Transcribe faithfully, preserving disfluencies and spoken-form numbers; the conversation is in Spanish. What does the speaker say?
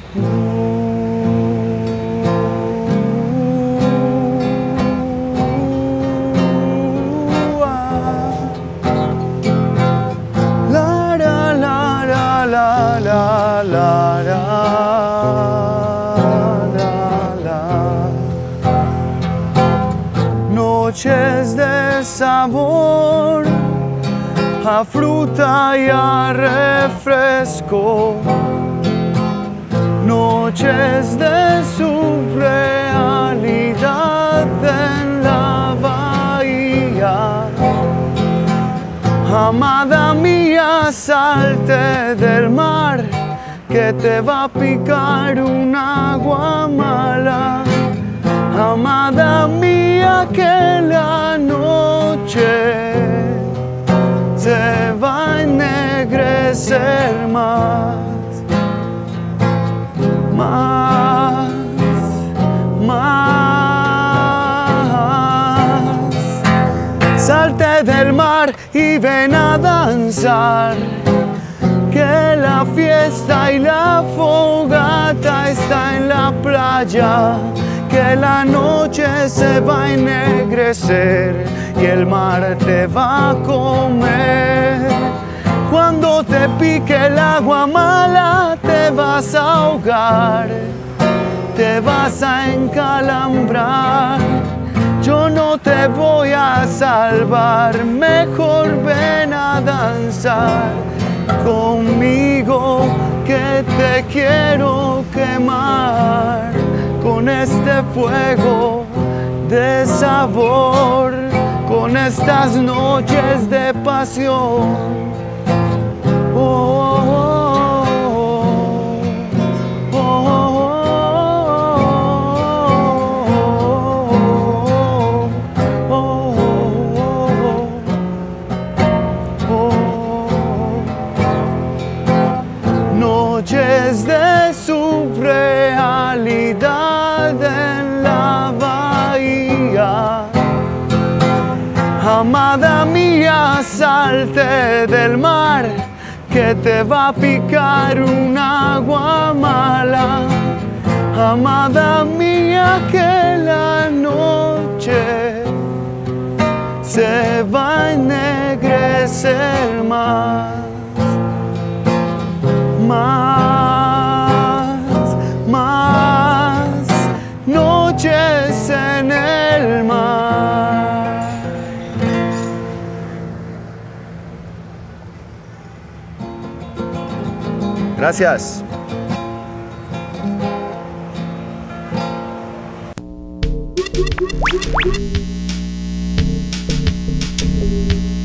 Noches de sabor a fruta y a refresco, noches de surrealidad en la bahía. Amada mía, salte del mar, que te va a picar un agua mala. Amada mía, que la noche se va a ennegrecer más, más, más. Salte del mar y ven a danzar, que la fiesta y la fogata está en la playa, que la noche se va a ennegrecer y el mar te va a comer. Cuando te pique el agua mala te vas a ahogar, te vas a encalambrar. Yo no te voy a salvar, mejor ven a danzar conmigo, que te quiero quemar con este fuego de sabor, con estas noches de pasión. Oh, oh, oh, oh, oh, oh, oh. Noches de surrealidad en la bahía. Amada mía, salte del mar, que te va a picar un agua mala. Amada mía, que la noche se va a ennegrecer más, más, más noches en el mar. Gracias. Thank you.